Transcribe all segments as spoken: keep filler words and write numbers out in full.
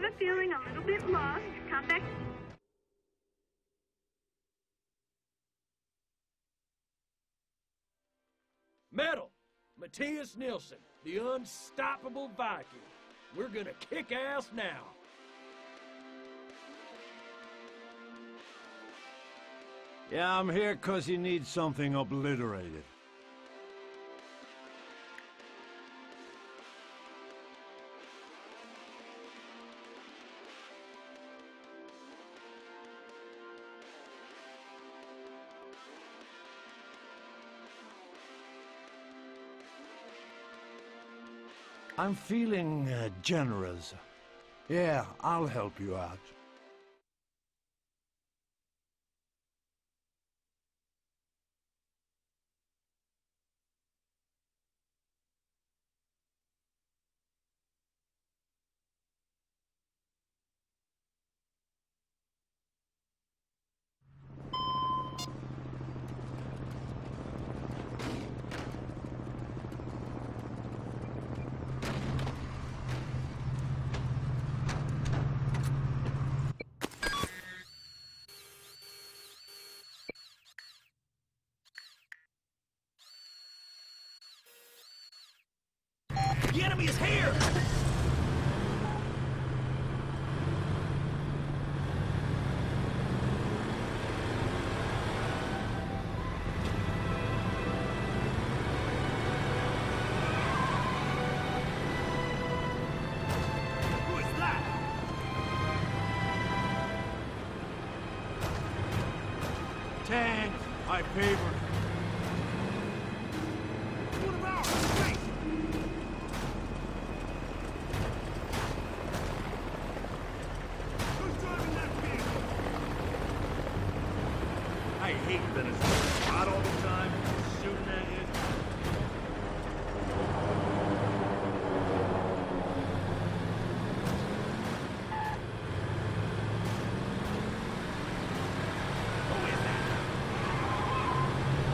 ever feeling a little bit lost, come back. Metal, Matthias Nilsson, the unstoppable Viking. We're gonna kick ass now. Yeah, I'm here 'cause you need something obliterated. I'm feeling uh, generous. Yeah, I'll help you out. The enemy is here! Who is that? Tank, I favored. One of ours! Wait! I hate Venezuela. Out all the time, shooting at you. Who is that?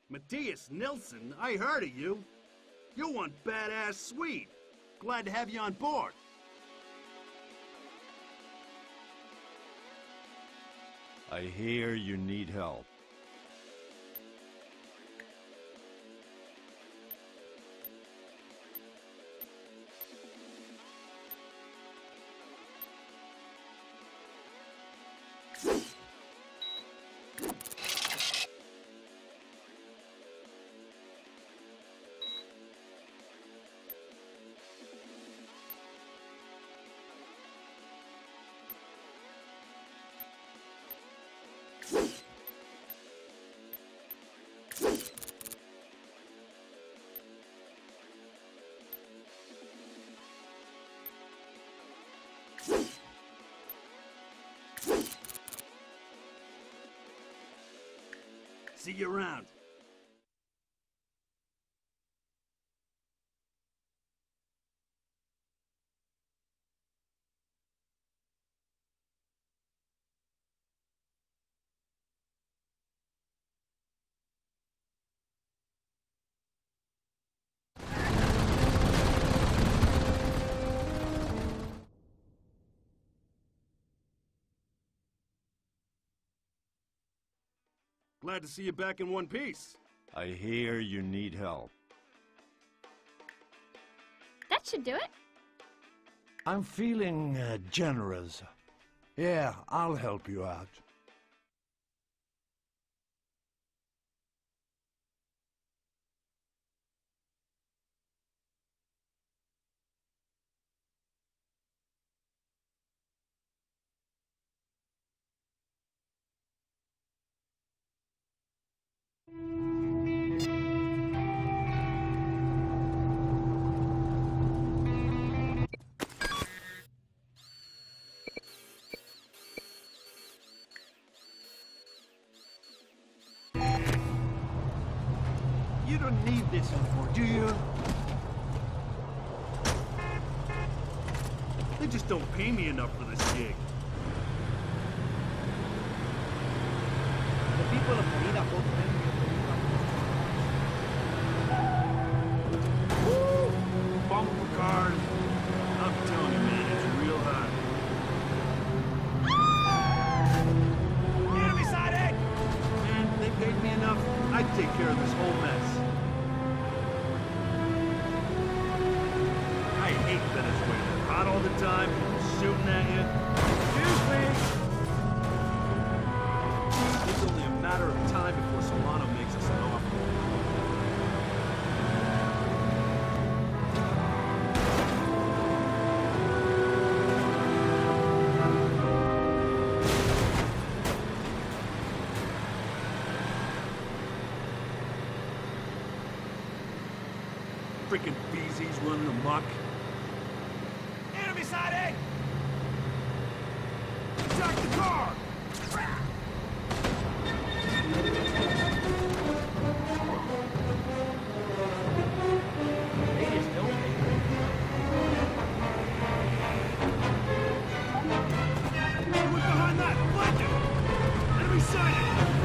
Matthias Nilsson, I heard of you. You're one badass Swede. Glad to have you on board. I hear you need help. See you around. Glad to see you back in one piece. I hear you need help. That should do it. I'm feeling uh, generous. Yeah, I'll help you out. You don't need this anymore, do you? They just don't pay me enough for this gig. The people of Merida vote for him. Woo! Bumper cars. I'm telling you, man, it's real hot. Enemy sighting! Man, they paid me enough. I'd take care of this whole mess. I hate Venezuela. Hot all the time, shooting at you. Excuse me! It's only a matter of time before Solano makes us an offer. Freaking B Z's running amok. Enemy sighting! Attack the car! They just don't pay. Who's behind that? Flank him! Enemy sighted!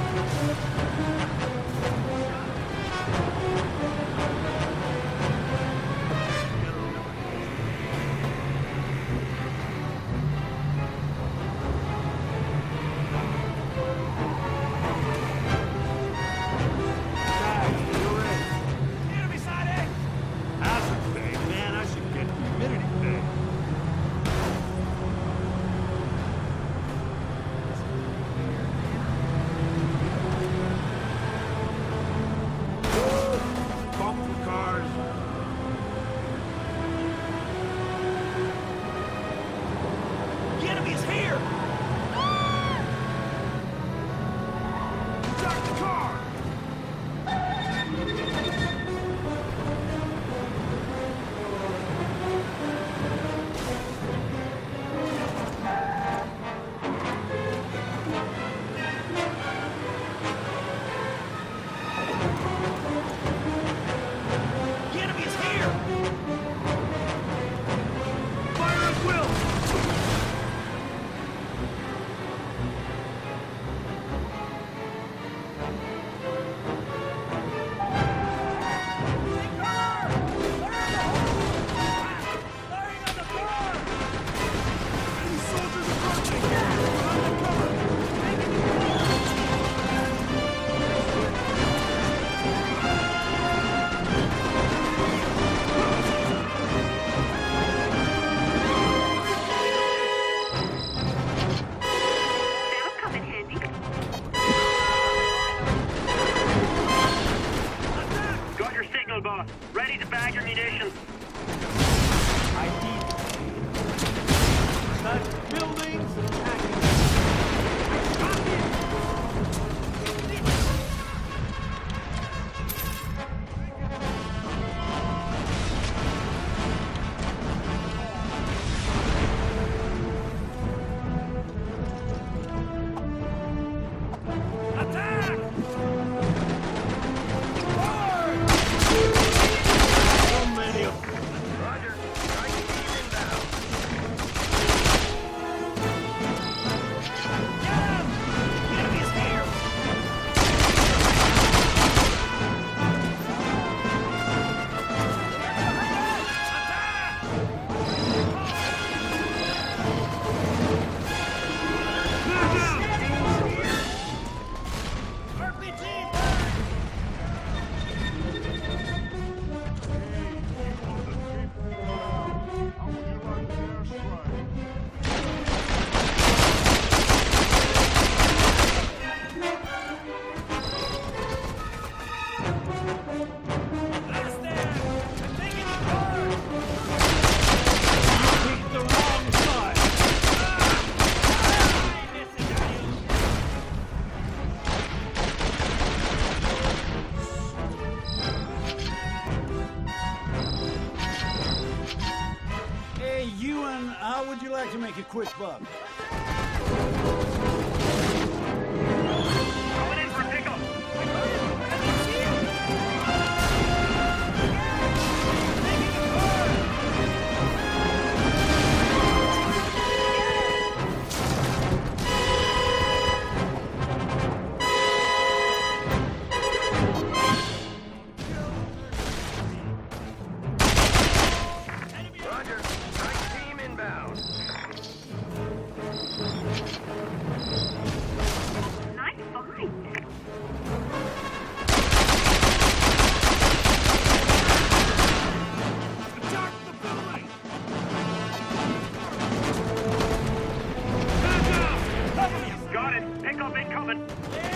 Enemy sighting! Hazard pay? Man, I should get humidity pay. Bumper cars. The enemy is here! Attack the car! The enemy is here! Fire at will! out. Ready to bag your munitions. I need... Touch buildings! How would you like to make a quick buck? Coming in for pickup. Roger. Nice team inbound. Nice find. Attack the building! Got it. Pickup incoming.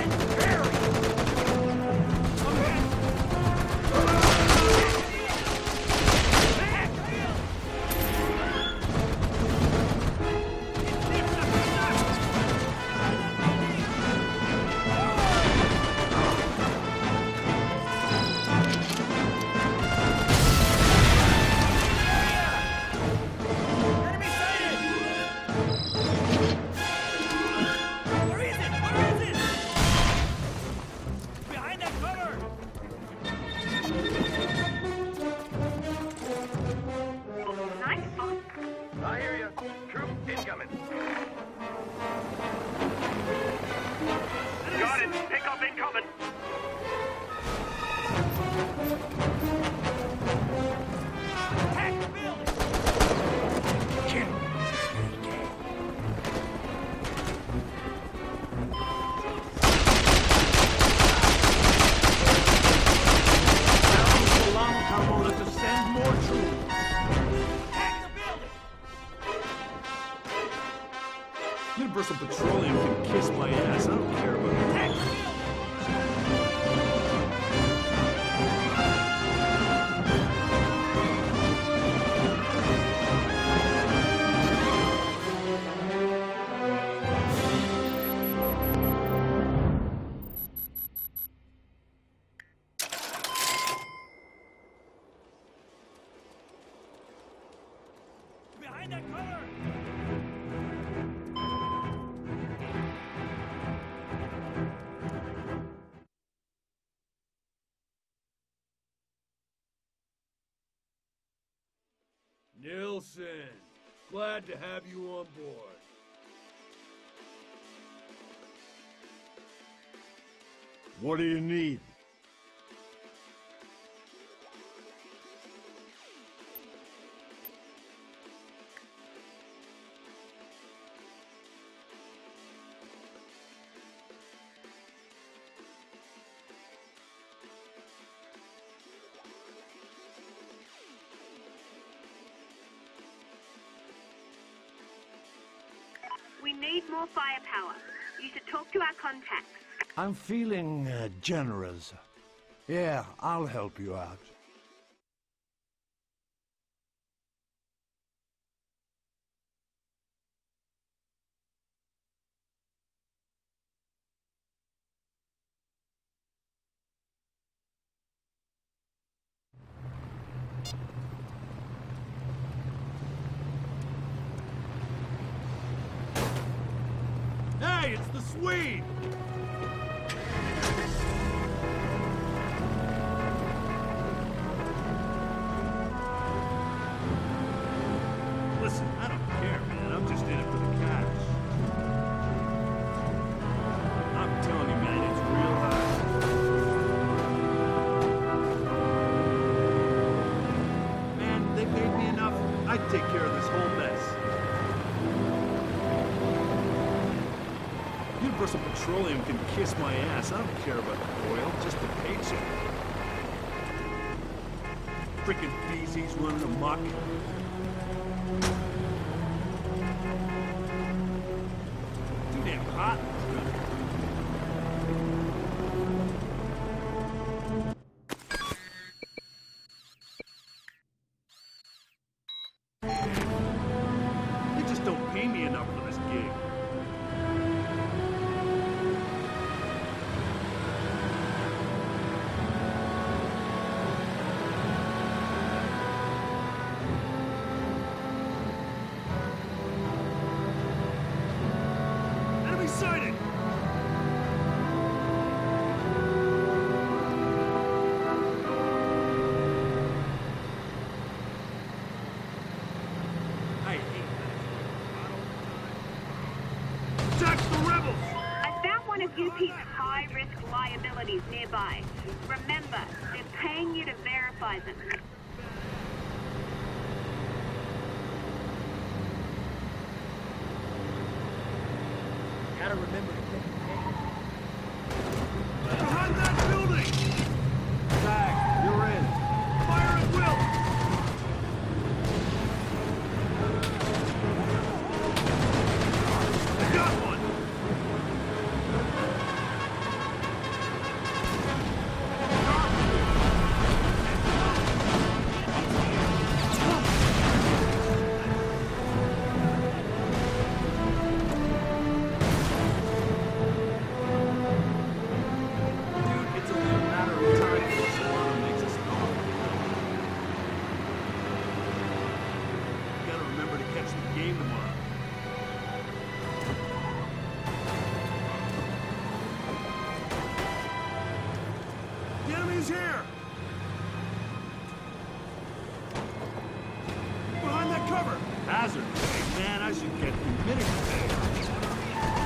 Nice find. I hear you. Troop incoming. Got it. Pickup incoming. Attack the building! Universal Petroleum can kiss my ass. I don't care about that. Behind that color! Nilsson, glad to have you on board. What do you need? We need more firepower. You should talk to our contacts. I'm feeling uh, generous. Yeah, I'll help you out. Hey, it's the Swede! Listen, I don't care, man. I'm just in it for the cash. I'm telling you, man, it's real high. Man, they paid me enough. I'd take care of this whole mess. Universal Petroleum can kiss my ass. I don't care about the oil, just the paycheck. Frickin' feces running amok. Too damn hot. They just don't pay me enough for this gig. Enemy sighted! I hate that. Attack the rebels! I found one of U P's high-risk liabilities nearby. Remember, they're paying you to verify them. Gotta remember to take the game. Behind that building! Zach, you're in. Fire at will! I got one! Dude, it's only a matter of time before Solana makes us stop. You gotta remember to catch the game tomorrow. The enemy's here! Behind that cover! Hazard! Hey, man, I should get humidity pay.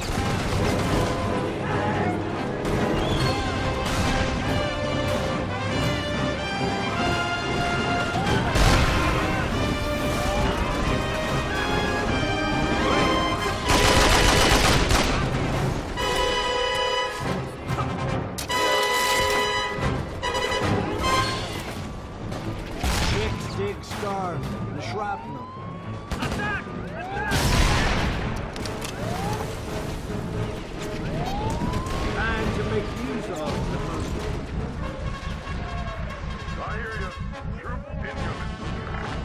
Chicks dig stars, the shrapnel. Attack! Attack! Time to make use of the first I hear you. Troop incoming.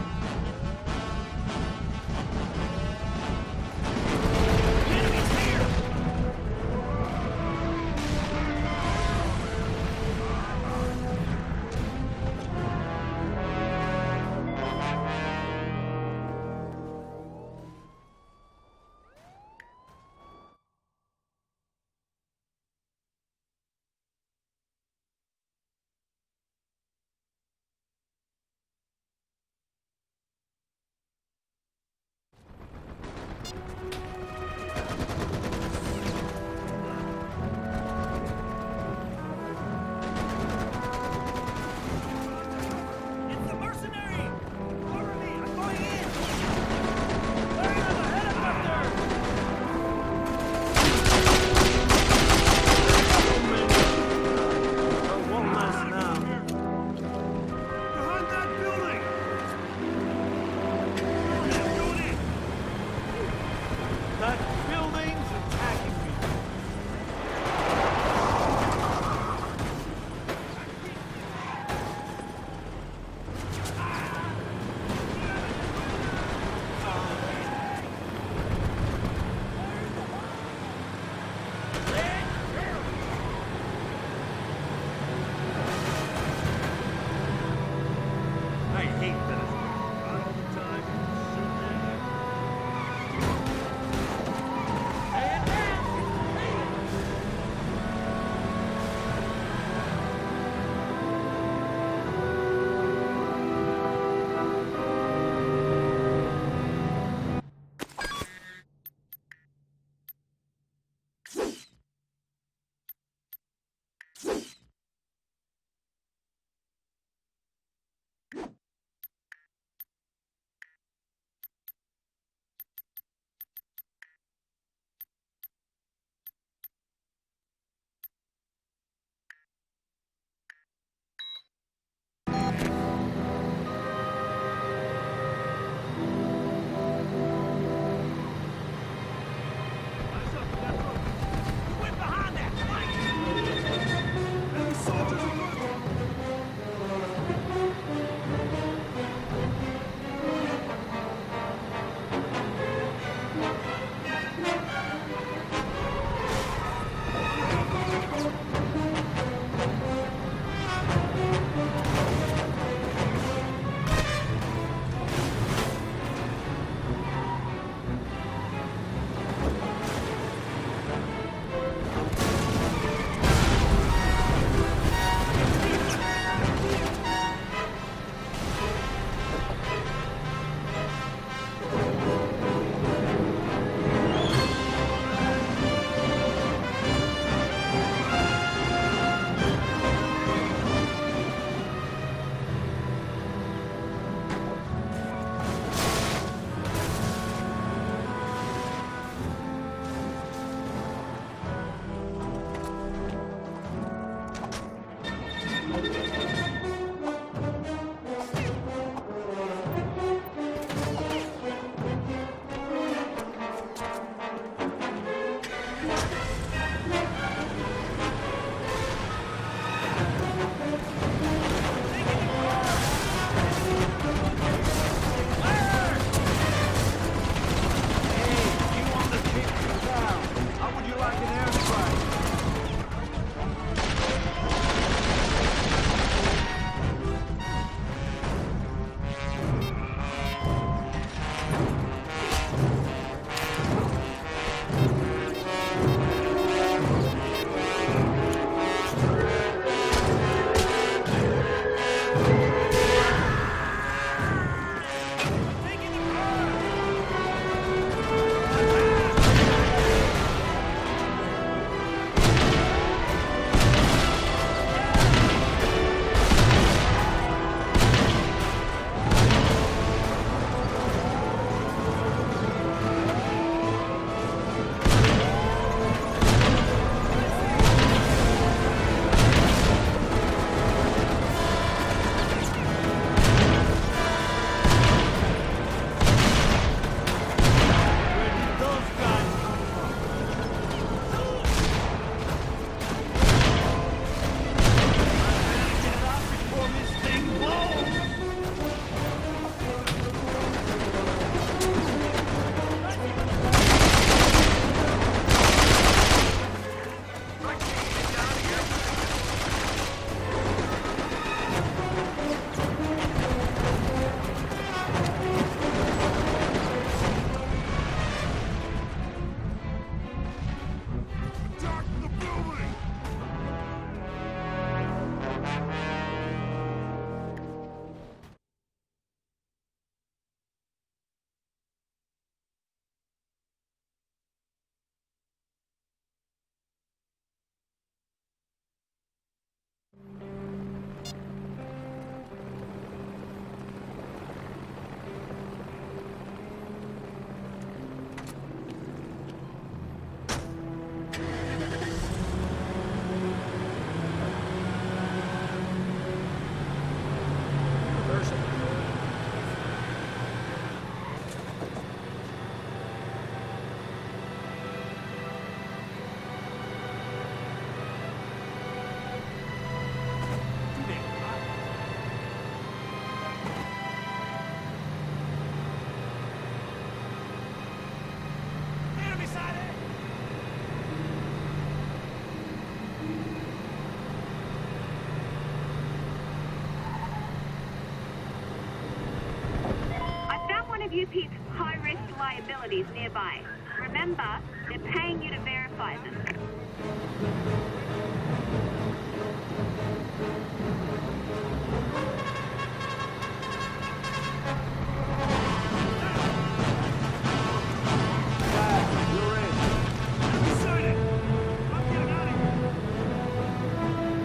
U P's high-risk liabilities nearby. Remember, they're paying you to verify them. You're in. Inside it! I'm getting out of here!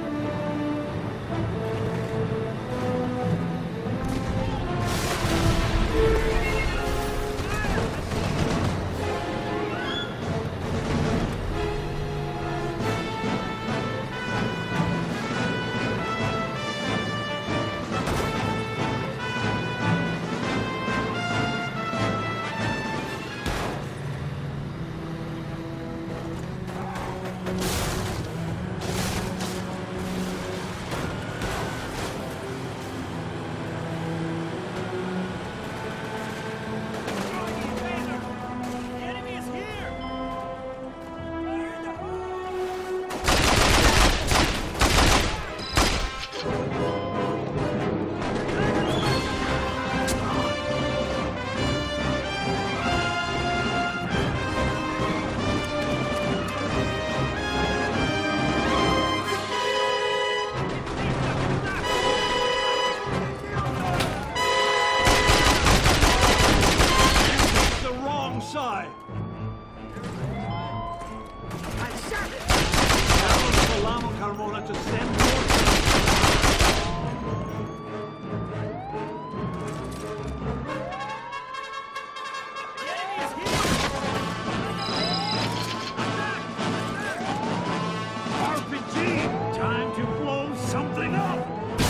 R P G! Time to blow something up!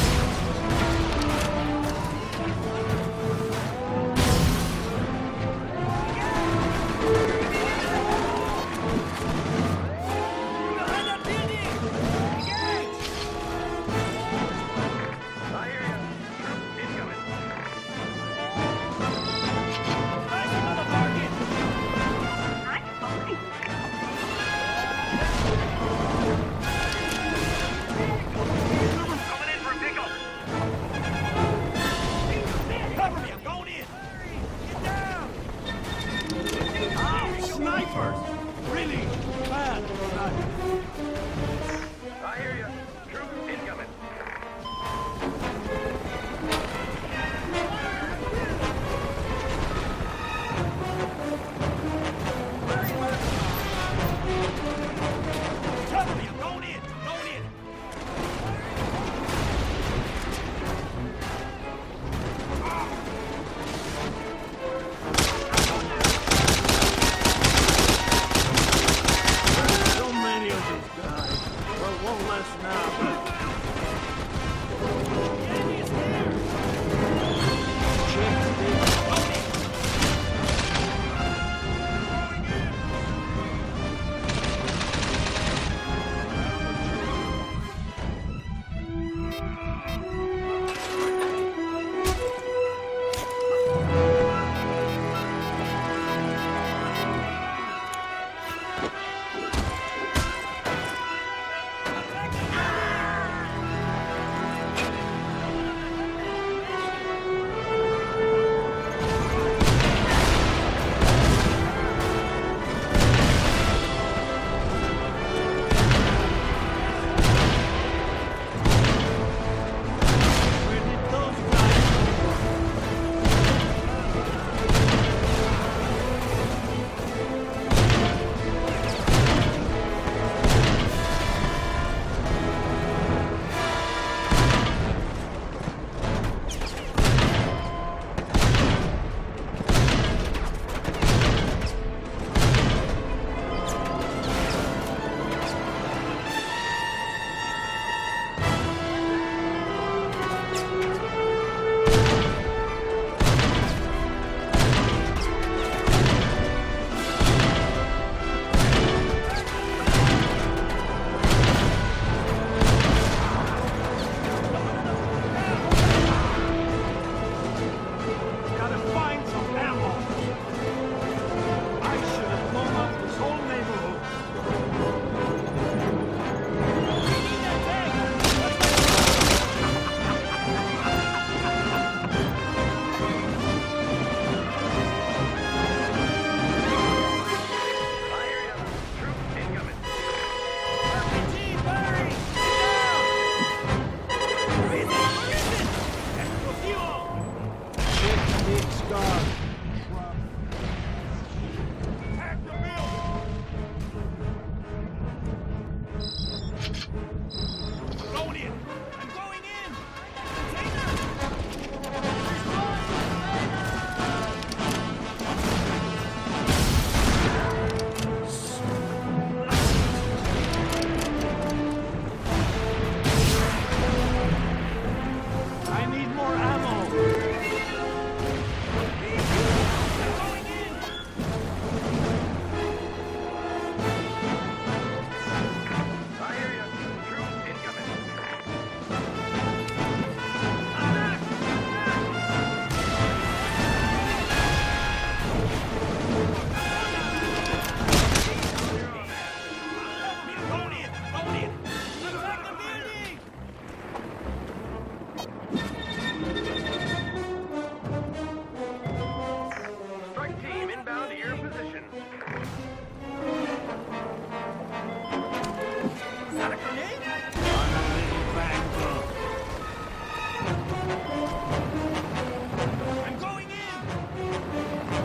I hear ya. Troop incoming. I'm fine. Coming in for pickup. Cover me, I'm going in! Get down! Oh, snipers! Really bad snipers. I hear ya. Troop incoming. Cover me, I'm going in! Going in! So many of these guys. Well, one less now. Check this. Where did those guys Gotta find some ammo. I should have blown up this whole neighborhood. I hear ya. Troop incoming. Check big scar. Attack the building. Going in. I'm going in. I need more ammo. Going in. I hear ya. Troop incoming. Going in. Going in. Attack the building. Strike team inbound to your position. Is that a grenade? I'm a little backed up. I'm going in.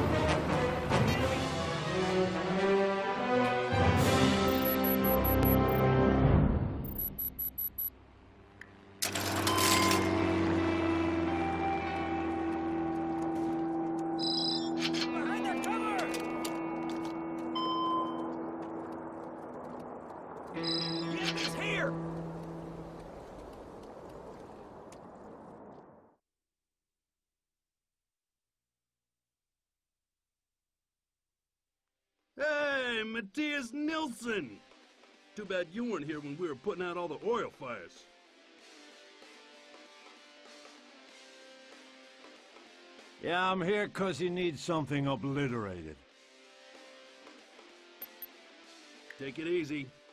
Behind that cover! The enemy's here! Hey, Matthias Nilsson! Too bad you weren't here when we were putting out all the oil fires. Yeah, I'm here 'cause he needs something obliterated. Take it easy.